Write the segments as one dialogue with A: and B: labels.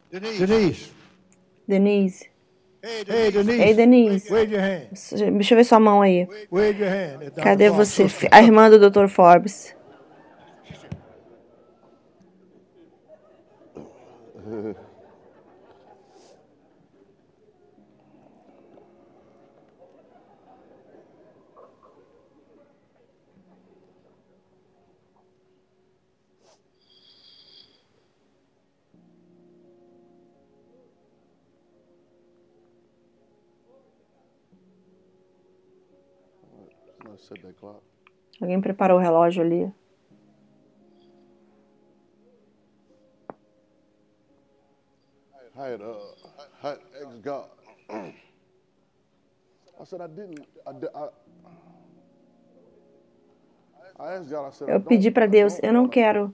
A: Denise.
B: Denise.
A: Hey, Denise.
B: Ei, Denise.
A: Wave your hand.
B: Deixa eu ver sua mão aí.
A: Wave your hand. It's
B: Cadê
A: Dr. Forbes'
B: você?
A: sister.
B: A irmã do Dr. Forbes.
C: Set that clock.
B: Alguém preparou o relógio ali.
C: I had asked God. I said I didn't. I asked God. I said
B: Eu pedi para Deus, eu não quero.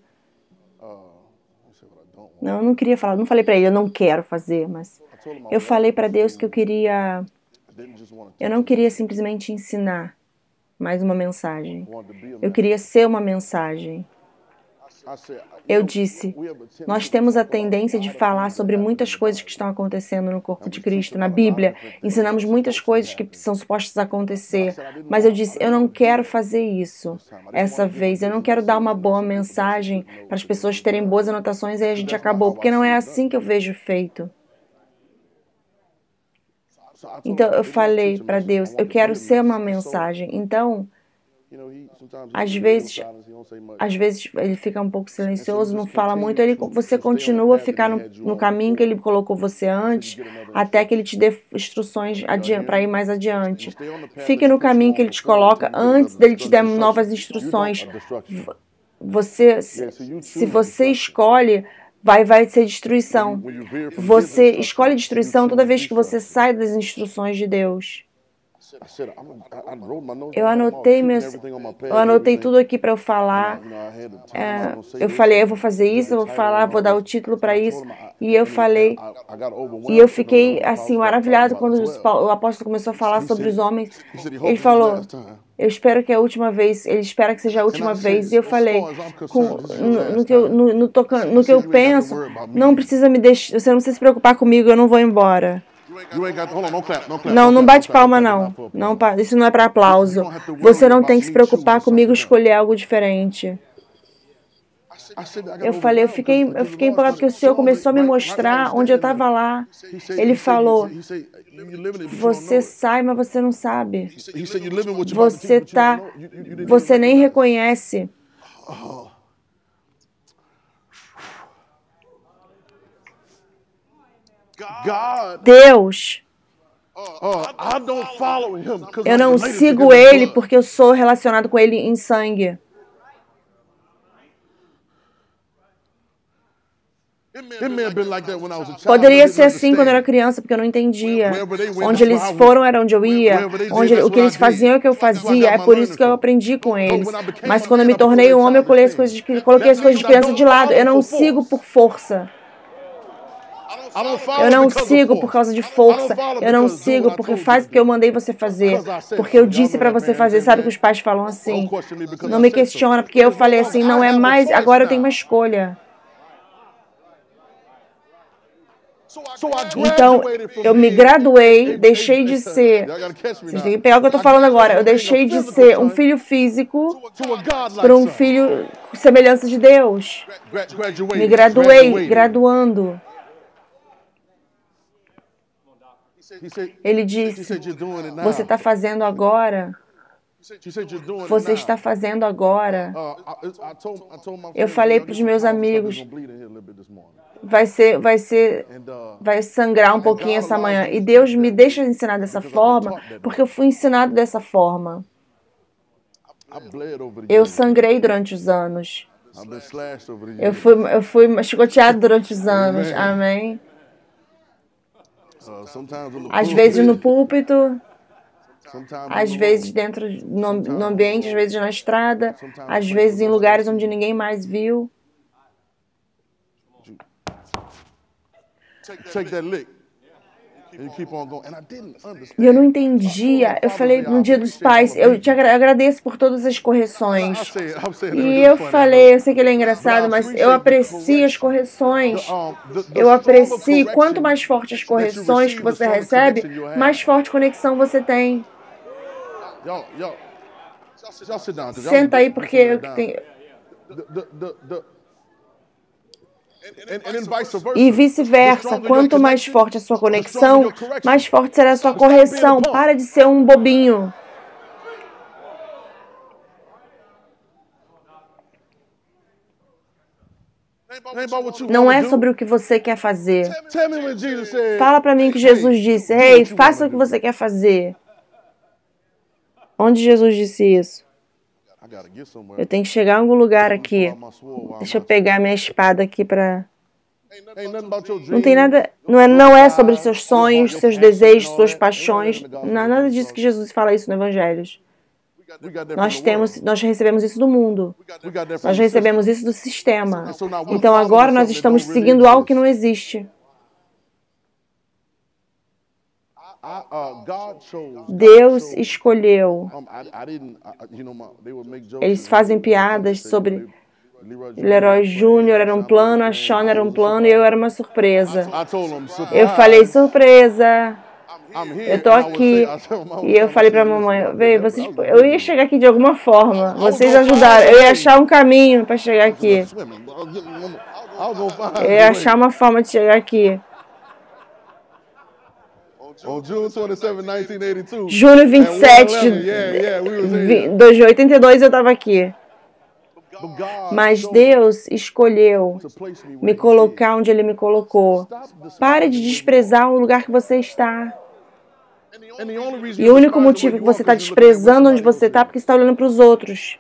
B: Não, eu não queria falar, não falei para ele, eu não quero fazer, mas eu falei para Deus que eu queria. Eu não queria simplesmente ensinar mais uma mensagem. Eu queria ser uma mensagem. Eu disse, nós temos a tendência de falar sobre muitas coisas que estão acontecendo no corpo de Cristo. Na Bíblia, ensinamos muitas coisas que são supostas acontecer. Mas eu disse, eu não quero fazer isso essa vez. Eu não quero dar uma boa mensagem para as pessoas terem boas anotações e aí a gente acabou. Porque não é assim que eu vejo feito. Então eu falei para Deus, eu quero ser uma mensagem. Então, às vezes ele fica um pouco silencioso, não fala muito, você continua a ficar no caminho que ele colocou você antes, até que ele te dê instruções para ir mais adiante. Fique no caminho que ele te coloca antes dele te dar novas instruções. Se você escolhe, vai ser destruição. Você escolhe destruição toda vez que você sai das instruções de Deus. Eu anotei tudo aqui para eu falar. Eu falei, eu vou fazer isso, eu vou falar, vou dar o título para isso. E eu falei, e eu fiquei assim maravilhado quando o apóstolo começou a falar sobre os homens. Ele falou, eu espero que é a última vez. Ele espera que seja a última vez. E eu falei, no que eu penso, não precisa me deixar, você não precisa se preocupar comigo, eu não vou embora. Não bate palma, não. Isso não é para aplauso. Você não tem que se preocupar comigo escolher algo diferente. Eu falei, eu fiquei empolgado porque o Senhor começou a me mostrar onde eu estava lá. Ele falou, você sai, mas você não sabe. Você nem reconhece. Deus, eu não sigo Ele porque eu sou relacionado com Ele em sangue. Poderia ser assim quando eu era criança, porque eu não entendia. Onde eles foram era onde eu ia. O que eles faziam é o que eu fazia. É por isso que eu aprendi com eles. Mas quando eu me tornei um homem, eu coloquei as coisas de criança de lado. Eu não sigo por força. Eu não sigo por causa de força. Eu não sigo porque faz porque eu mandei você fazer. Porque eu disse para você fazer. Sabe que os pais falam assim? Não me questiona, porque eu falei assim, não é mais, agora eu tenho uma escolha. Então, eu me graduei, deixei de ser... Vocês têm que pegar o que eu estou falando agora. Eu deixei de ser um filho físico para um filho com semelhança de Deus. Me graduei, graduando. Ele disse, você está fazendo agora. Você está fazendo agora. Eu falei para os meus amigos, vai sangrar um pouquinho essa manhã. E Deus me deixa ensinar dessa forma, porque eu fui ensinado dessa forma. Eu sangrei durante os anos. Eu fui chicoteado durante os anos. Amém. Às vezes no púlpito, às vezes dentro no ambiente, às vezes na estrada, às vezes em lugares onde ninguém mais viu.
C: And you keep on going. And I didn't understand.
B: E eu não entendia. Eu falei no Dia dos Pais, eu te agradeço por todas as
C: I'm
B: correções.
C: saying
B: E eu falei, eu sei que ele é engraçado, mas eu aprecio as correções. Eu aprecio. Quanto mais forte as correções que você recebe, mais forte conexão você tem.
C: Y'all sit down.
B: Senta aí, porque eu que tenho. E vice-versa. Quanto mais forte a sua conexão, mais forte será a sua correção. Para de ser um bobinho. Não é sobre o que você quer fazer. Fala para mim o que Jesus disse. Ei, faça o que você quer fazer. Onde Jesus disse isso? Eu tenho que chegar em algum lugar aqui. Deixa eu pegar minha espada aqui para... Não tem nada... Não é sobre seus sonhos, seus desejos, suas paixões. Não é nada disso que Jesus fala isso no Evangelho. Nós recebemos isso do mundo. Nós recebemos isso do sistema. Então agora nós estamos seguindo algo que não existe. Deus escolheu. Eles fazem piadas sobre Leroy Júnior era um plano, a Shawn era um plano e eu era uma surpresa. Eu falei, surpresa. Eu tô aqui. E eu falei pra mamãe, eu ia chegar aqui de alguma forma. Vocês ajudaram. Eu ia achar um caminho para chegar aqui. Eu ia achar uma forma de chegar aqui. Junho 27 de 82 eu estava aqui. Mas Deus escolheu me colocar onde Ele me colocou. Pare de desprezar o lugar que você está. E o único motivo que você está desprezando onde você está é porque você está olhando para os outros.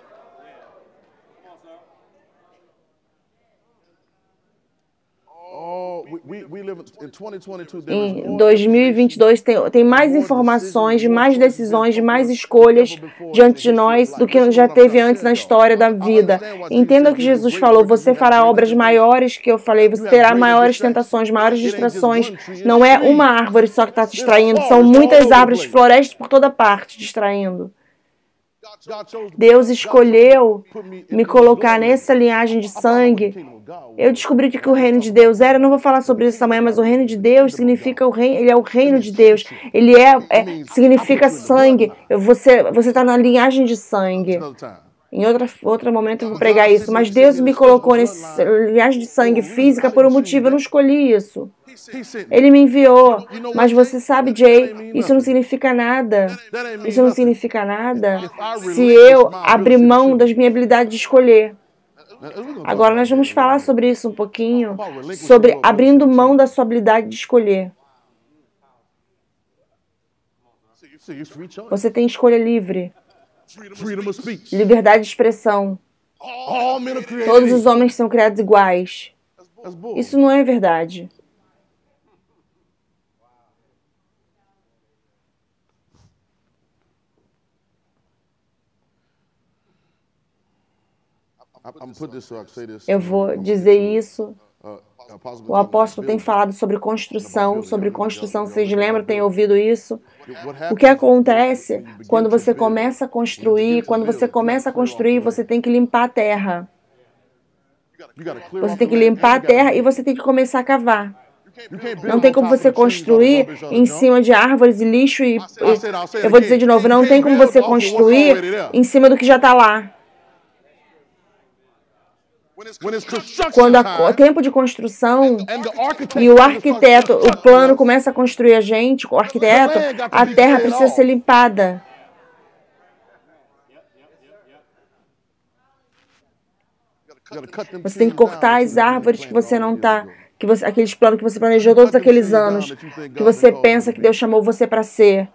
B: Em 2022 tem mais informações, de mais decisões, de mais escolhas diante de nós do que já teve antes na história da vida. Entenda o que Jesus falou, você fará obras maiores que eu falei, você terá maiores tentações, maiores distrações. Não é uma árvore só que está te distraindo, são muitas árvores de floresta por toda parte distraindo. Deus escolheu me colocar nessa linhagem de sangue. Eu descobri o que o reino de Deus era. Eu não vou falar sobre isso amanhã, mas o reino de Deus significa o reino. Ele é o reino de Deus. Ele significa sangue. Você está na linhagem de sangue. Em outro momento eu vou pregar isso. Mas Deus me colocou nessa linhagem de sangue física por um motivo. Eu não escolhi isso. Ele me enviou. Mas você sabe, Jay, isso não significa nada. Isso não significa nada se eu abrir mão das minhas habilidades de escolher. Agora nós vamos falar sobre isso um pouquinho. Sobre abrindo mão da sua habilidade de escolher. Você tem escolha livre. Liberdade de expressão. Todos os homens são criados iguais. Isso não é verdade. Eu vou dizer isso. O apóstolo tem falado sobre construção. Vocês lembram, têm ouvido isso? O que acontece quando você começa a construir? Quando você começa a construir, você tem que limpar a terra. Você tem que limpar a terra e você tem que começar a cavar. Não tem como você construir em cima de árvores e lixo e eu vou dizer de novo, não tem como você construir em cima do que já está lá. Quando é tempo de construção e o arquiteto, o plano começa a construir a gente, o arquiteto, a terra precisa ser limpada. Você tem que cortar as árvores que você não está, aqueles planos que você planejou todos aqueles anos, que você pensa que Deus chamou você para ser.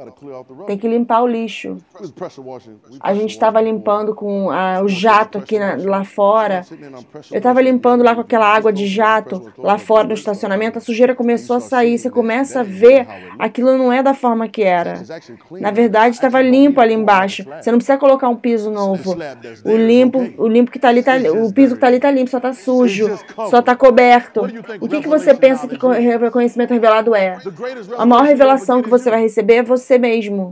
C: gotta clear out the rubber.
B: Tem que limpar o lixo.
C: We was pressure washing. We
B: A gente
C: pressure
B: estava
C: washing
B: limpando com o jato aqui lá fora. Eu estava limpando lá com aquela água de jato lá fora no estacionamento. A sujeira começou a sair. Você começa a ver, aquilo não é da forma que era. Na verdade, estava limpo ali embaixo. Você não precisa colocar um piso novo. O limpo que está ali, o piso que está ali está limpo, só está sujo, só está coberto. O que você pensa que conhecimento revelado é? A maior revelação que você vai receber é você mesmo.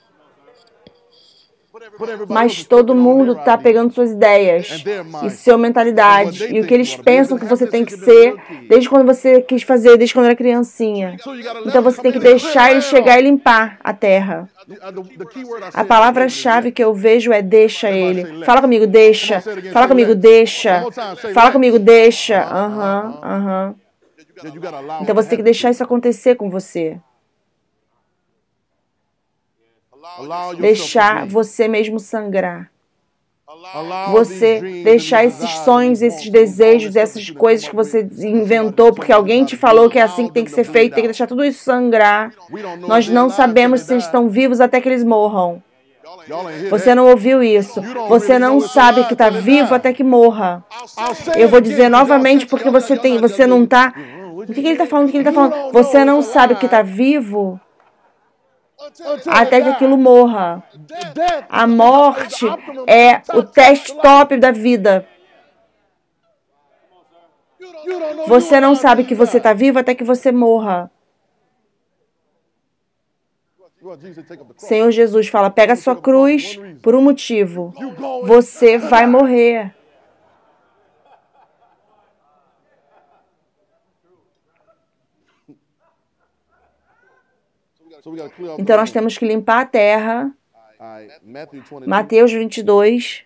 B: Mas todo mundo está pegando suas ideias e sua mentalidade e o que eles pensam que você tem que ser desde quando você quis fazer, desde quando era criancinha. Então você tem que deixar ele chegar e limpar a terra. A palavra-chave que eu vejo é deixa ele. Fala comigo, deixa. Fala comigo, deixa. Fala comigo, deixa. Aham. Então você tem que deixar isso acontecer com você. Deixar você mesmo sangrar. Você deixar esses sonhos, esses desejos, essas coisas que você inventou porque alguém te falou que é assim que tem que ser feito, tem que deixar tudo isso sangrar. Nós não sabemos se eles estão vivos até que eles morram. Você não ouviu isso. Você não sabe que está vivo até que morra. Eu vou dizer novamente porque você não está... O que ele está falando? O que ele está falando? Você não sabe que está vivo até que aquilo morra. A morte é o teste top da vida. Você não sabe que você está vivo até que você morra. Senhor Jesus fala, pega a sua cruz por um motivo. Você vai morrer. Então nós temos que limpar a terra. Mateus 22.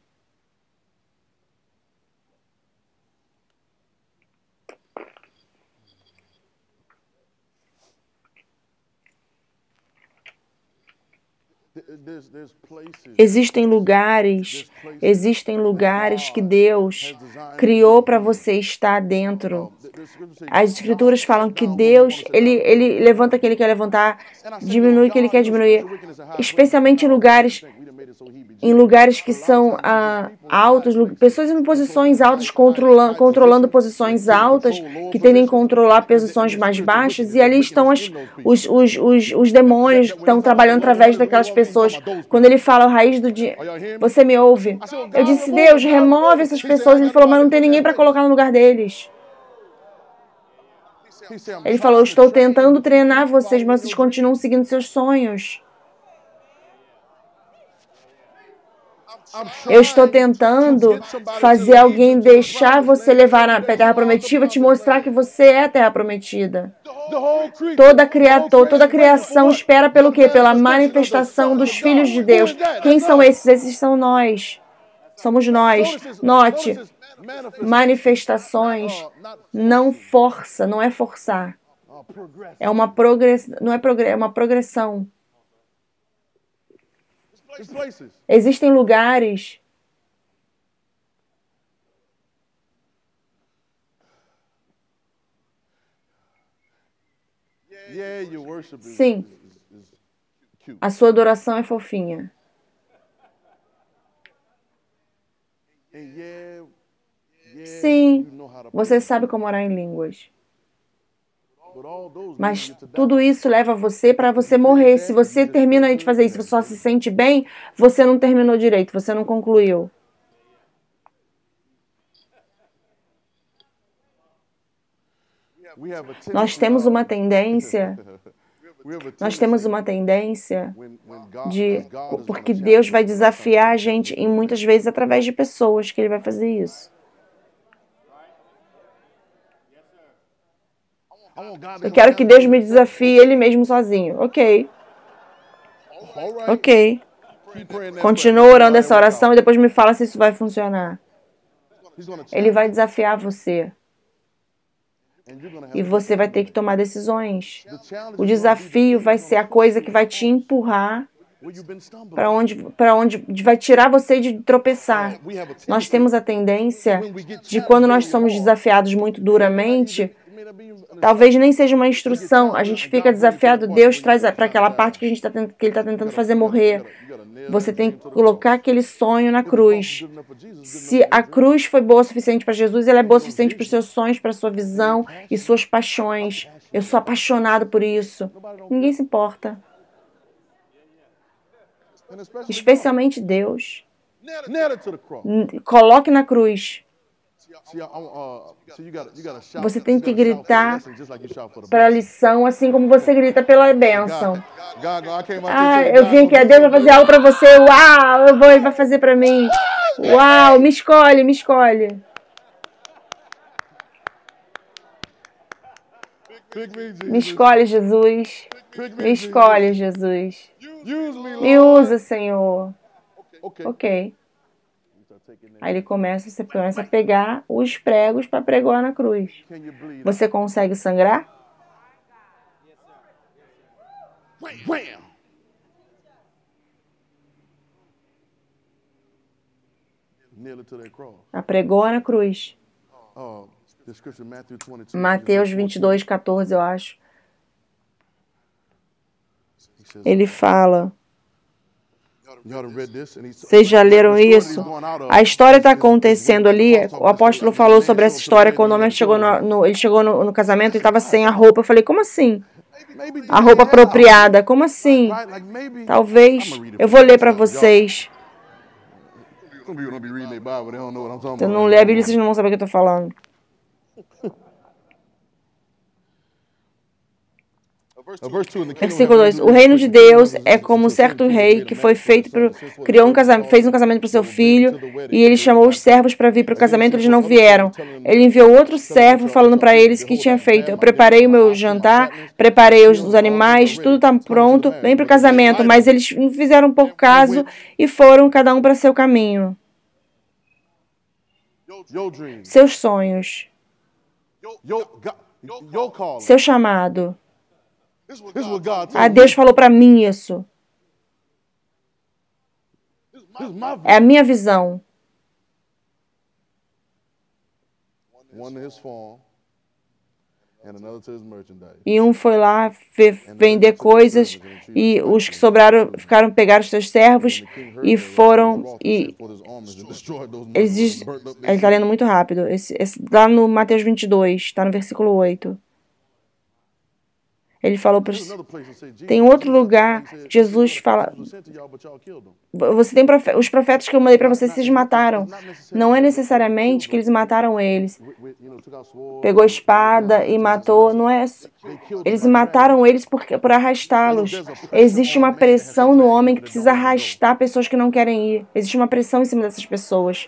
B: Existem lugares que Deus criou para você estar dentro. As Escrituras falam que Deus, Ele levanta quem Ele quer levantar, diminui quem Ele quer diminuir, especialmente em lugares que são altos, pessoas em posições altas, controlando posições altas, que tendem a controlar posições mais baixas, e ali estão os demônios que estão trabalhando através daquelas pessoas. Quando ele fala, a raiz do dia, você me ouve? Eu disse, Deus, remove essas pessoas. Ele falou, mas não tem ninguém para colocar no lugar deles. Ele falou, eu estou tentando treinar vocês, mas vocês continuam seguindo seus sonhos. Eu estou tentando fazer alguém deixar você levar a terra prometida, te mostrar que você é a terra prometida. Toda a criação espera pelo quê? Pela manifestação dos filhos de Deus. Quem são esses? Esses são nós. Somos nós. Note, manifestações não força, não é forçar. É uma progressão, não é uma progressão. Existem lugares sim, a sua adoração é fofinha. Sim, você sabe como orar em línguas. Mas tudo isso leva você para você morrer. Se você termina de fazer isso, você só se sente bem, você não terminou direito, você não concluiu. Nós temos uma tendência porque Deus vai desafiar a gente e muitas vezes através de pessoas que Ele vai fazer isso. Eu quero que Deus me desafie Ele mesmo sozinho. Ok. Continua orando essa oração e depois me fala se isso vai funcionar. Ele vai desafiar você. E você vai ter que tomar decisões. O desafio vai ser a coisa que vai te empurrar para onde vai tirar você de tropeçar. Nós temos a tendência de quando nós somos desafiados muito duramente, Talvez nem seja uma instrução. A gente fica desafiado, Deus traz para aquela parte que, que Ele está tentando fazer morrer. Você tem que colocar aquele sonho na cruz. Se a cruz foi boa o suficiente para Jesus, ela é boa o suficiente para os seus sonhos, para a sua visão e suas paixões. Eu sou apaixonado por isso. Ninguém se importa. Especialmente Deus. Coloque na cruz. Você tem que gritar para a lição, assim como você grita pela bênção. Eu vim aqui, Deus vai fazer algo para você. Uau, Ele vai fazer para mim. Uau, me escolhe, me escolhe. Me escolhe, Jesus. Me escolhe, Jesus. Me usa, Senhor. Ok. Aí ele começa a pegar os pregos para pregoar na cruz. Você consegue sangrar? Pregou na cruz. Mateus 22, 14, eu acho. Ele fala... Vocês já leram isso? A história está acontecendo ali. O apóstolo falou sobre essa história quando o homem chegou no casamento e estava sem a roupa. Eu falei, como assim? A roupa apropriada, como assim? Talvez. Eu vou ler para vocês. Se eu não ler a Bíblia, vocês não vão saber o que eu estou falando. Versículo 2. O reino de Deus é como um certo rei que foi feito fez um casamento para o seu filho e ele chamou os servos para vir para o casamento, eles não vieram. Ele enviou outro servo falando para eles que tinha feito. Eu preparei o meu jantar, preparei os animais, tudo está pronto, vem para o casamento, mas eles não fizeram pouco caso e foram cada um para seu caminho. Seus sonhos. Seu chamado. Deus falou para mim isso. É a minha visão. E um foi lá vender coisas e os que sobraram pegaram os seus servos e foram e ele está lendo muito rápido. Lá no Mateus 22, está no versículo 8. Ele falou para tem outro lugar, Jesus fala, você tem os profetas que eu mandei para vocês mataram. Não é necessariamente que eles mataram eles. Pegou a espada e matou, não é. Eles mataram eles por arrastá-los. Existe uma pressão no homem que precisa arrastar pessoas que não querem ir. Existe uma pressão em cima dessas pessoas.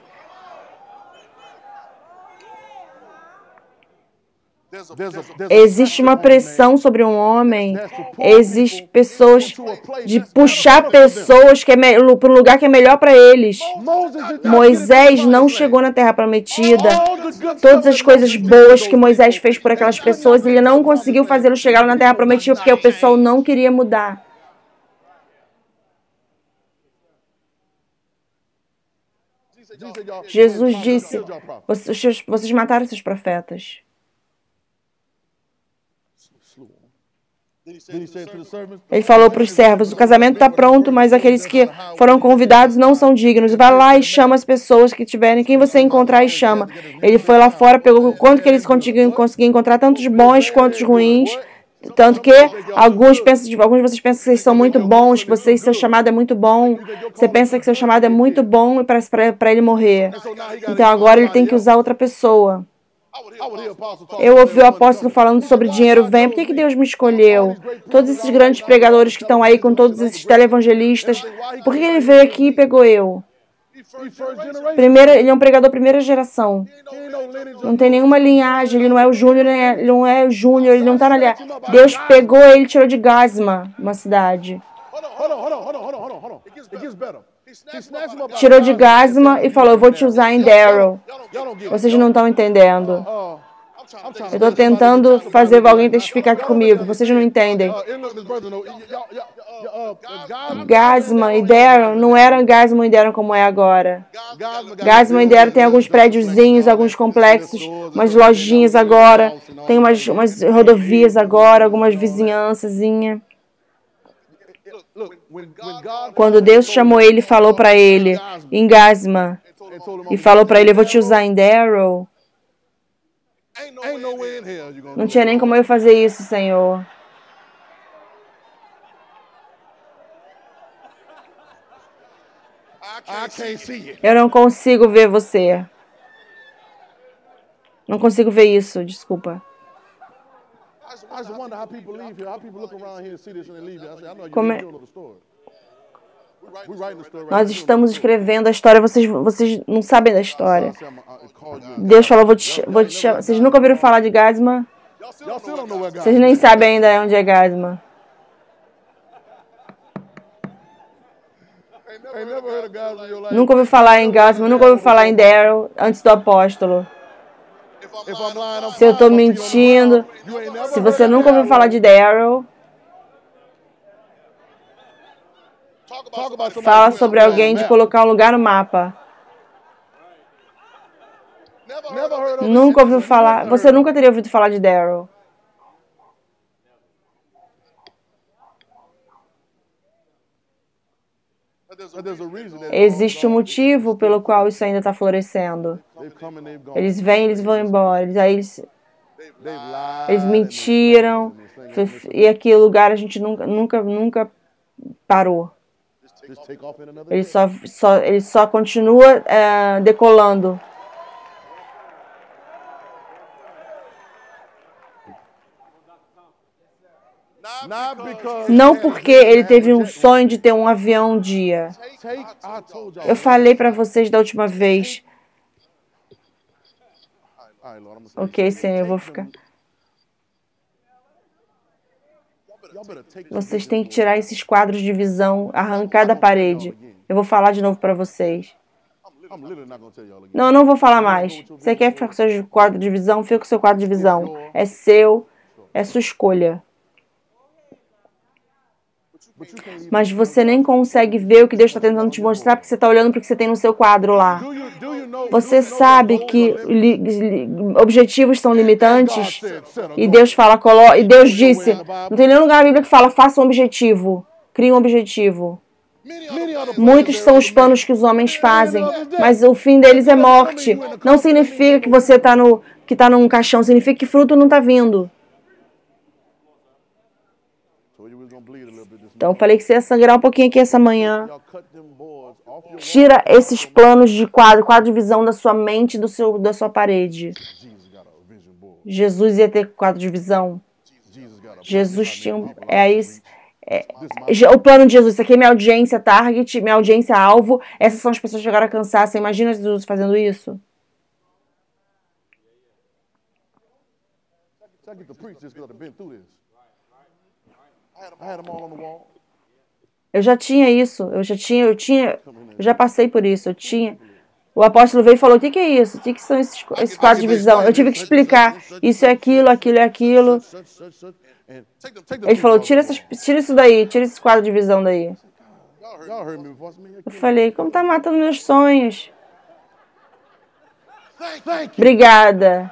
B: Existe uma pressão sobre um homem. Existe pessoas de puxar pessoas para um lugar que é melhor para eles. Moisés não chegou na Terra Prometida. Todas as coisas boas que Moisés fez por aquelas pessoas, ele não conseguiu fazê-los chegar na Terra Prometida porque o pessoal não queria mudar. Jesus disse: vocês mataram seus profetas. Ele falou para os servos: o casamento está pronto, mas aqueles que foram convidados não são dignos. Vai lá e chama as pessoas que tiverem, quem você encontrar e chama. Ele foi lá fora, pegou o quanto que eles conseguiam encontrar, tantos bons quanto ruins. Tanto que alguns de vocês pensam que vocês são muito bons, que seu chamado é muito bom. Você pensa que seu chamado é muito bom para ele morrer. Então agora ele tem que usar outra pessoa. Eu ouvi o apóstolo falando sobre dinheiro vem. Por que Deus me escolheu? Todos esses grandes pregadores que estão aí com todos esses televangelistas, por que ele veio aqui e pegou eu? Ele é um pregador primeira geração. Não tem nenhuma linhagem, ele não é o Júnior, ele não está na linhagem. Deus pegou ele e tirou de Gasma, uma cidade. Tirou de Gasma e falou: eu vou te usar em Darrow. Vocês não estão entendendo. Eu estou tentando fazer alguém testificar aqui comigo. Vocês não entendem. Gasman e Darren não eram Gasman e Darren como é agora. Gasman e Darren tem alguns prédiozinhos, alguns complexos, umas lojinhas agora, tem umas rodovias agora, algumas vizinhançazinhas. Quando Deus chamou ele e falou para ele em Gasman e falou para ele, eu vou te usar em Darrow, não tinha nem como eu fazer isso, Senhor. Eu não consigo ver você. Não consigo ver isso, desculpa. Como é? Nós estamos escrevendo a história, vocês não sabem da história. Deus falou, vou te chamar. Vocês nunca ouviram falar de Gasman? Vocês nem sabem ainda onde é Gasman. Nunca ouviu falar em Gasman, nunca ouviu falar em Darrow antes do apóstolo. Se eu estou mentindo, se você nunca ouviu falar de Darrow, fala sobre alguém de colocar um lugar no mapa. Nunca ouviu falar, você nunca teria ouvido falar de Darrow. Existe um motivo pelo qual isso ainda está florescendo. Eles vêm, eles vão embora. Eles mentiram. E aquele lugar a gente nunca parou. Ele só continua decolando. Não porque ele teve um sonho de ter um avião um dia. Eu falei para vocês da última vez. Ok, Senhor, eu vou ficar. Vocês têm que tirar esses quadros de visão, arrancar da parede. Eu vou falar de novo para vocês. Não, eu não vou falar mais. Você quer ficar com seu quadro de visão? Fica com seu quadro de visão. É seu, é sua escolha. Mas você nem consegue ver o que Deus está tentando te mostrar porque você está olhando para o que você tem no seu quadro lá. Você sabe que objetivos são limitantes? E Deus fala, e Deus disse, não tem nenhum lugar na Bíblia que fala, faça um objetivo, crie um objetivo. Muitos são os planos que os homens fazem, mas o fim deles é morte. Não significa que você está num caixão, significa que fruto não está vindo. Então, eu falei que você ia sangrar um pouquinho aqui essa manhã. Tira esses planos de quadro de visão da sua mente, da sua parede. Jesus ia ter quadro de visão. Jesus tinha o plano de Jesus. Isso aqui é minha audiência target, minha audiência alvo. Essas são as pessoas que chegaram a cansar. Você imagina Jesus fazendo isso? Eu já tinha isso, eu já passei por isso, O apóstolo veio e falou, o que é isso? O que são esses quadros de visão? Eu tive que explicar, isso é aquilo, aquilo é aquilo. Ele falou, tira isso daí, tira esse quadro de visão daí. Eu falei, como tá matando meus sonhos? Obrigada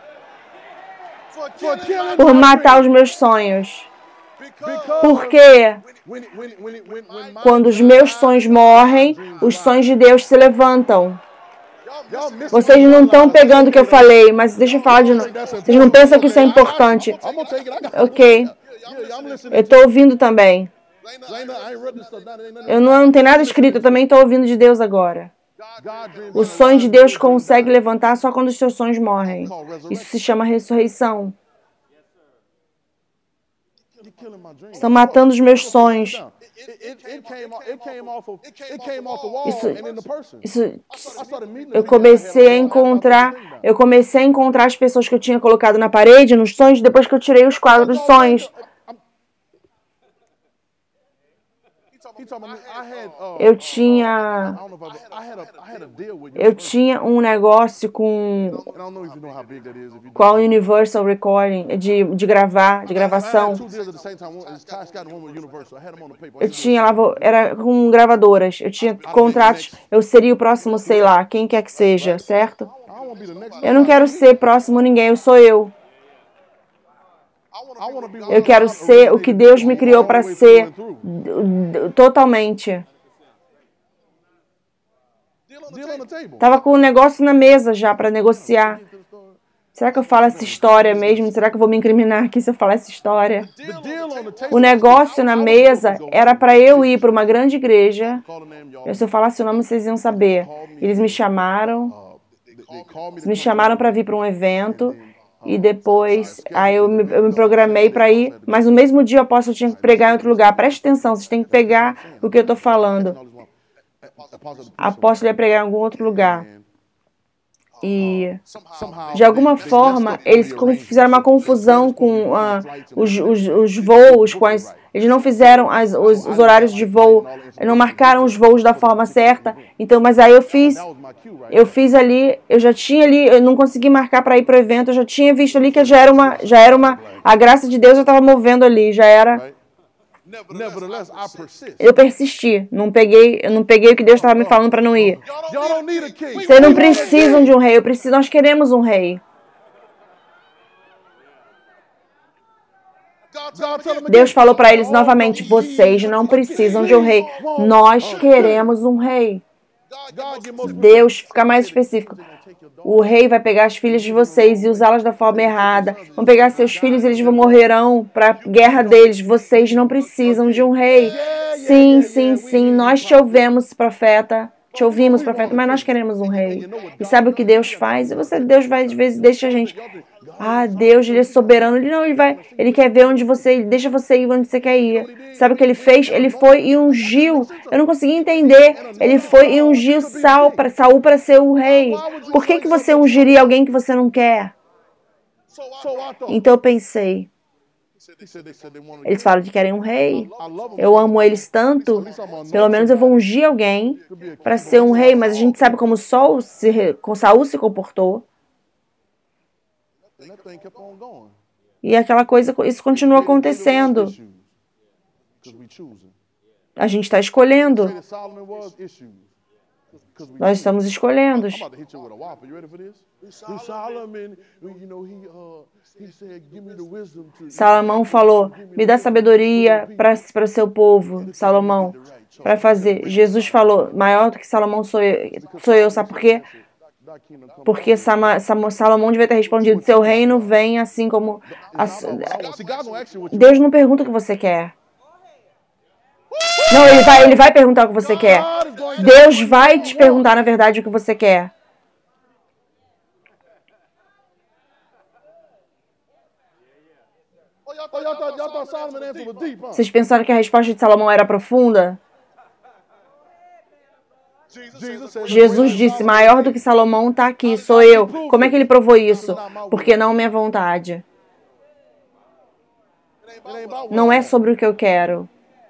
B: por matar os meus sonhos. Porque quando os meus sonhos morrem, os sonhos de Deus se levantam. Vocês não estão pegando o que eu falei, mas deixa eu falar de novo. Vocês não pensam que isso é importante? Ok. Eu estou ouvindo também. Eu não tenho nada escrito, eu também estou ouvindo de Deus agora. O sonho de Deus consegue levantar só quando os seus sonhos morrem. Isso se chama ressurreição. Estão matando os meus sonhos. Eu comecei a encontrar as pessoas que eu tinha colocado na parede, nos sonhos, depois que eu tirei os quadros dos sonhos. Eu tinha um negócio com a Universal Recording, de gravação. Eu tinha lá, era com gravadoras. Eu tinha contratos, eu seria o próximo, sei lá, quem quer que seja, certo? Eu não quero ser próximo a ninguém, eu sou eu. Eu quero ser o que Deus me criou para ser totalmente. Tava com o negócio na mesa já para negociar. Será que eu falo essa história mesmo? Será que eu vou me incriminar aqui se eu falar essa história? O negócio na mesa era para eu ir para uma grande igreja. Se eu falasse o nome, vocês iam saber. Eles me chamaram para vir para um evento. E depois, aí eu me programei para ir, mas no mesmo dia o apóstolo tinha que pregar em outro lugar. Preste atenção, vocês têm que pegar o que eu estou falando. A apóstolo ia pregar em algum outro lugar. E, de alguma forma, eles fizeram uma confusão com os voos, eles não fizeram os horários de voo, não marcaram os voos da forma certa. Então, mas aí eu fiz ali, eu já tinha ali, eu não consegui marcar para ir para o evento, eu já tinha visto ali que a graça de Deus já estava movendo ali, já era. Eu persisti, eu não peguei o que Deus estava me falando para não ir. Vocês não precisam de um rei, nós queremos um rei. Deus falou para eles novamente, vocês não precisam de um rei, nós queremos um rei. Deus fica mais específico. O rei vai pegar as filhas de vocês e usá-las da forma errada. Vão pegar seus filhos e eles morrerão para a guerra deles. Vocês não precisam de um rei. Sim, sim, sim. Nós te ouvimos, profeta. Te ouvimos, profeta, mas nós queremos um rei. E sabe o que Deus faz? Deus vai, às vezes, deixa a gente. Deus, ele é soberano. Ele quer ver onde ele deixa você ir onde você quer ir. Sabe o que ele fez? Ele foi e ungiu. Eu não consegui entender. Ele foi e ungiu Saul para ser o rei. Por que você ungiria alguém que você não quer? Então eu pensei. Eles falam que querem um rei. Eu amo eles tanto. Pelo menos eu vou ungir alguém para ser um rei. Mas a gente sabe como Saul se comportou. E aquela coisa, isso continua acontecendo. A gente está escolhendo. Nós estamos escolhendo. Salomão falou, me dá sabedoria para o seu povo, Salomão, para fazer. Jesus falou, maior do que Salomão sou eu, sabe por quê? Porque Salomão devia ter respondido, seu reino vem assim como... Deus não pergunta o que você quer. Não, ele vai perguntar o que você quer. Deus vai te perguntar, na verdade, o que você quer. Vocês pensaram que a resposta de Salomão era profunda? Jesus disse, maior do que Salomão está aqui, sou eu. Como é que ele provou isso? Porque não minha vontade. Não é sobre o que eu quero.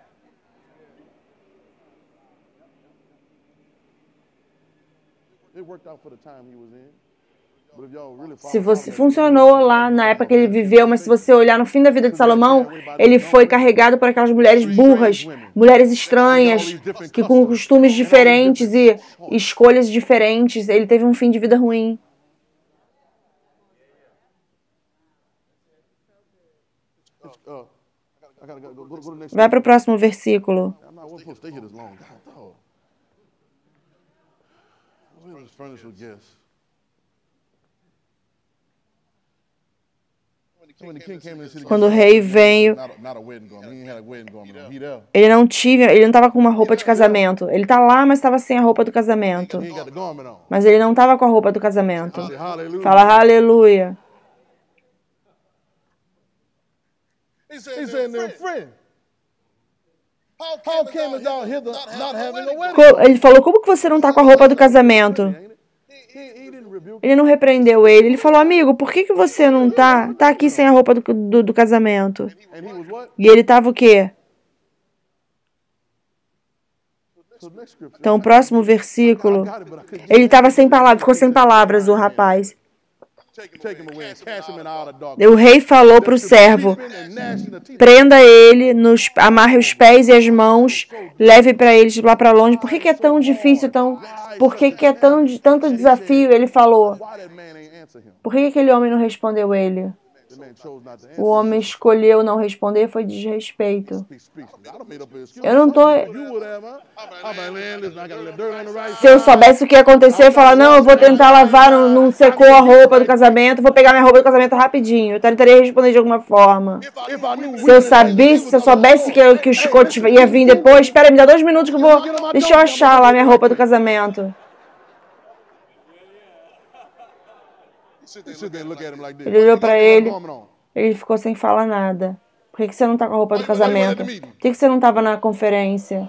B: Se você funcionou lá na época que ele viveu, mas se você olhar no fim da vida de Salomão, ele foi carregado por aquelas mulheres burras, mulheres estranhas, que com costumes diferentes e escolhas diferentes, ele teve um fim de vida ruim. Vai para o próximo versículo. Quando o rei veio, ele não estava com uma roupa de casamento. Ele está lá, mas estava sem a roupa do casamento. Mas ele não estava com a roupa do casamento. Fala aleluia. Ele falou, como que você não está com a roupa do casamento? Ele não repreendeu ele. Ele falou, amigo, por que você não tá aqui sem a roupa do casamento? E ele estava o quê? Então, o próximo versículo, ele estava sem palavras, ficou sem palavras, o rapaz. O rei falou para o servo, prenda ele, amarre os pés e as mãos, leve para eles lá para longe. Por que é tão difícil, por que é tanto desafio? Ele falou. Por que aquele homem não respondeu ele? O homem escolheu não responder, foi desrespeito. Eu não estou... Se eu soubesse o que ia acontecer, eu ia falar, não, eu vou tentar lavar, não secou a roupa do casamento, vou pegar minha roupa do casamento rapidinho. Eu tentaria responder de alguma forma. Se eu soubesse que o Scott ia vir depois, espera, me dá 2 minutos que eu vou... Deixa eu achar lá minha roupa do casamento. Ele olhou para ele, ele ficou sem falar nada. Por que você não está com a roupa do casamento? Por que você não estava na conferência?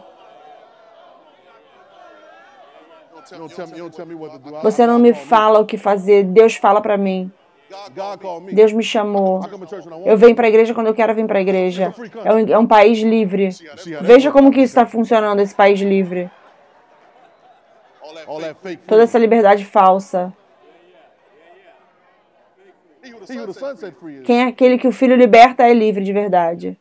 B: Você não me fala o que fazer, Deus fala para mim. Deus me chamou. Eu venho para a igreja quando eu quero vir para a igreja. É um país livre. Veja como que isso está funcionando, esse país livre. Toda essa liberdade falsa. Quem é aquele que o Filho liberta é livre de verdade.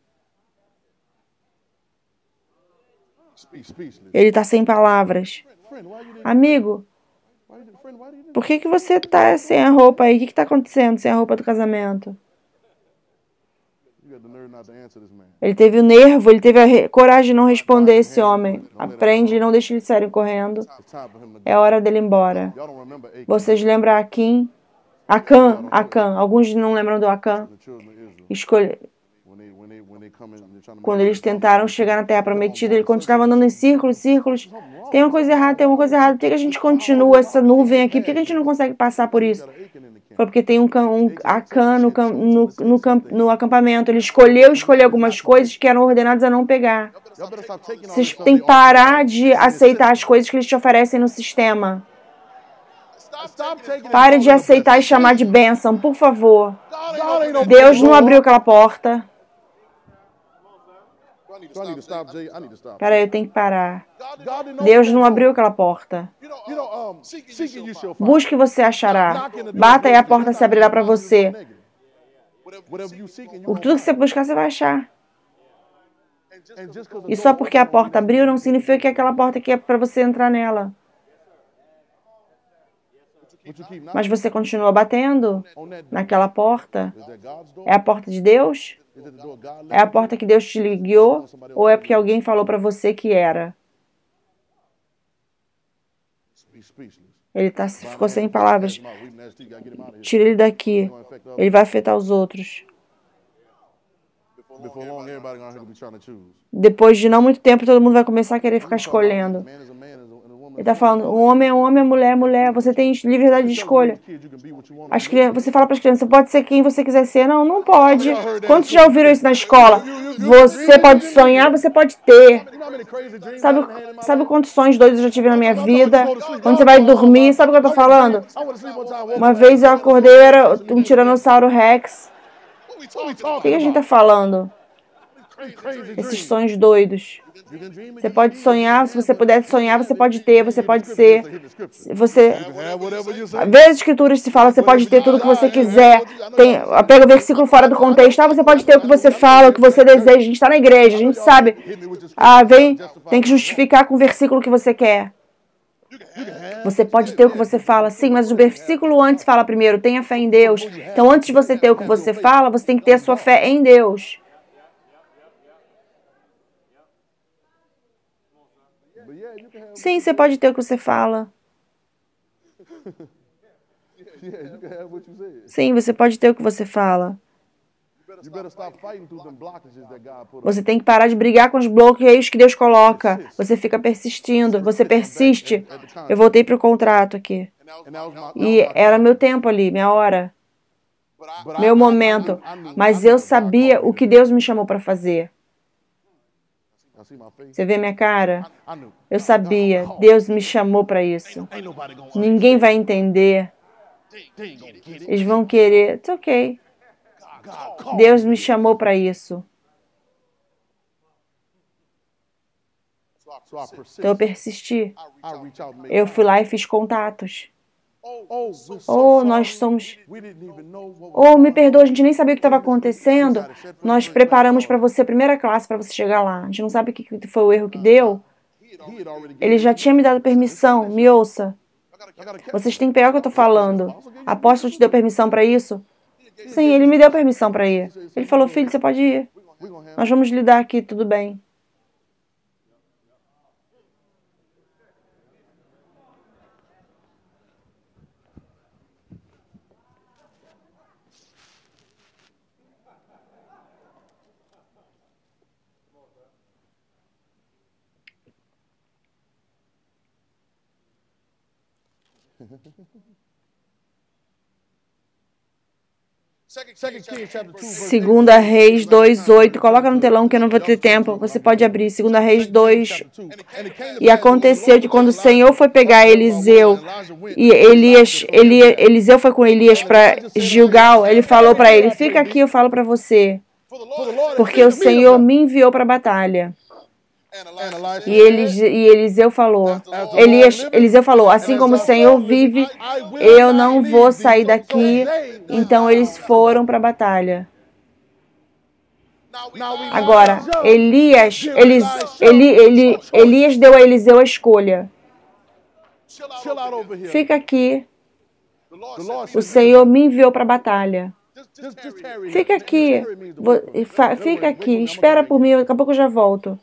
B: Ele está sem palavras. Amigo, por que você está sem a roupa aí? O que está acontecendo sem a roupa do casamento? Ele teve o nervo, ele teve a coragem de não responder esse homem. Aprende e não deixe eles saírem correndo. É hora dele ir embora. Vocês lembram Akim? Acã. Alguns não lembram do Acã. Quando eles tentaram chegar na Terra Prometida, ele continuava andando em círculos. Tem uma coisa errada. Por que a gente continua essa nuvem aqui? Por que a gente não consegue passar por isso? Foi porque tem um Acã no acampamento. Ele escolheu algumas coisas que eram ordenadas a não pegar. Vocês têm que parar de aceitar as coisas que eles te oferecem no sistema. Pare de aceitar e chamar de bênção, por favor. Deus não abriu aquela porta. Peraí, eu tenho que parar. Deus não abriu aquela porta. Busque e você achará. Bata e a porta se abrirá para você. Tudo que você buscar, você vai achar. E só porque a porta abriu, não significa que aquela porta aqui é para você entrar nela. Mas você continua batendo naquela porta? É a porta de Deus? É a porta que Deus te guiou? Ou é porque alguém falou para você que era? Ele ficou sem palavras. Tira ele daqui. Ele vai afetar os outros. Depois de não muito tempo, todo mundo vai começar a querer ficar escolhendo. Ele está falando, o homem é homem, a mulher é mulher. Você tem liberdade de escolha. Você fala para as crianças, você pode ser quem você quiser ser. Não, não pode. Quantos já ouviram isso na escola? Você pode sonhar, você pode ter. Sabe quantos sonhos doidos eu já tive na minha vida? Quando você vai dormir, sabe o que eu estou falando? Uma vez eu acordei, era um Tiranossauro Rex. O que a gente está falando? Esses sonhos doidos. Você pode sonhar, se você puder sonhar, você pode ter, você pode ser. Vê as escrituras se fala, você pode ter tudo o que você quiser. Pega o versículo fora do contexto, você pode ter o que você fala, o que você deseja. A gente está na igreja, a gente sabe. Tem que justificar com o versículo que você quer. Você pode ter o que você fala, sim, mas o versículo antes fala primeiro, tenha fé em Deus. Então, antes de você ter o que você fala, você tem que ter a sua fé em Deus. Sim, você pode ter o que você fala. Sim, você pode ter o que você fala. Você tem que parar de brigar com os bloqueios que Deus coloca. Você fica persistindo, você persiste. Eu voltei para o contrato aqui. E era meu tempo ali, minha hora. Meu momento. Mas eu sabia o que Deus me chamou para fazer. Você vê minha cara? Eu sabia. Deus me chamou para isso. Ninguém vai entender. Eles vão querer. It's ok. Deus me chamou para isso. Então eu persisti.
C: I reach out and make
B: Eu fui lá e fiz contatos.
C: oh, we're so
B: Oh,
C: sorry.
B: nós somos...
C: We didn't even know what was
B: Oh, me perdoa, a gente nem sabia o que estava acontecendo. Nós preparamos para você a primeira classe para você chegar lá. A gente não sabe o que foi o erro que deu.
C: he had already given.
B: Ele já tinha me dado permissão. Me ouça.
C: I gotta catch
B: Vocês têm que pegar o que eu estou falando. Apóstolo te deu permissão para isso? Sim, ele me deu permissão para ir. Ele falou, filho, você pode ir.
C: we gonna handle
B: Nós vamos lidar aqui, tudo bem.
C: Second Kings chapter 2 verse
B: Segunda Reis 2:8. Coloca no telão que eu não vou ter tempo. Você pode abrir. Segunda Reis 2.
C: 2. And it came to
B: E aconteceu que quando o Senhor foi pegar Eliseu e Eliseu foi com Elias para Gilgal, ele falou para ele, fica aqui, eu falo para você,
C: for the Lord
B: porque o Senhor me enviou para a batalha.
C: and
B: E Eliseu falou, Eliseu falou, assim como o Senhor vive, eu não vou sair daqui. Então eles foram para a batalha. Agora, Elias deu a Eliseu a escolha.
C: chill out over here.
B: Fica aqui,
C: The Lord
B: o Senhor me enviou para a batalha.
C: just tarry.
B: Fica aqui, fica aqui, espera por mim, daqui a pouco eu já volto.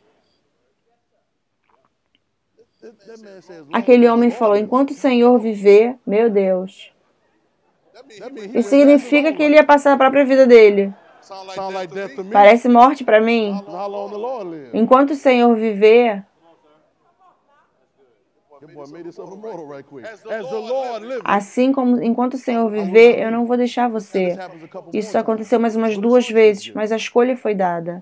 C: That man says,
B: Aquele homem falou, enquanto o Senhor viver, meu Deus.
C: that mean he
B: Isso significa que ele ia passar a própria vida dele.
C: sound like death to me.
B: Parece morte para mim.
C: How long the Lord live?
B: Enquanto o Senhor viver,
C: That boy made himself immortal right quick. As the Lord lives.
B: assim como enquanto o Senhor viver, eu não vou deixar você. Isso aconteceu mais umas 2 vezes, mas a escolha foi dada.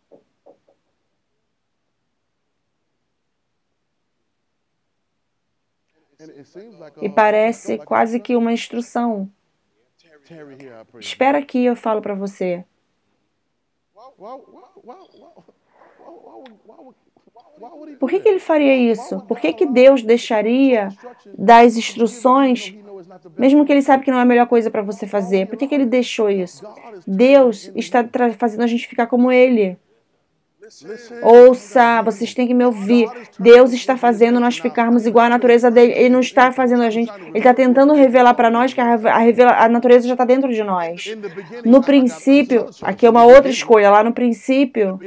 C: And it seems like
B: E parece quase que uma instrução.
C: tarry here, I pray.
B: Espera aqui, eu falo para você.
C: Why would he
B: Por que ele faria isso? Por que Deus deixaria dar as instruções, mesmo que ele sabe que não é a melhor coisa para você fazer? Por que ele deixou isso? Deus está fazendo a gente ficar como ele. Ouça, vocês têm que me ouvir. Deus está fazendo nós ficarmos igual à natureza dele. Ele não está fazendo a gente. Ele está tentando revelar para nós que a natureza já está dentro de nós. No princípio, aqui é uma outra escolha. Lá no princípio,